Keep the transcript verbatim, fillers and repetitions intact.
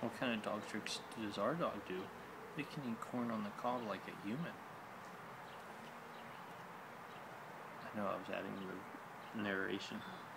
What kind of dog tricks does our dog do? It can eat corn on the cob like a human. I know I was adding the narration.